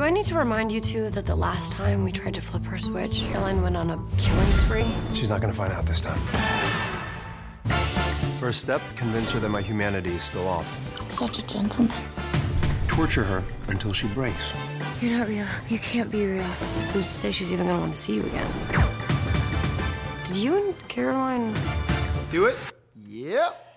Do I need to remind you two that the last time we tried to flip her switch, Caroline went on a killing spree? She's not gonna find out this time. First step, convince her that my humanity is still off. Such a gentleman. Torture her until she breaks. You're not real. You can't be real. Who's to say she's even gonna want to see you again? Did you and Caroline... Do it? Yep.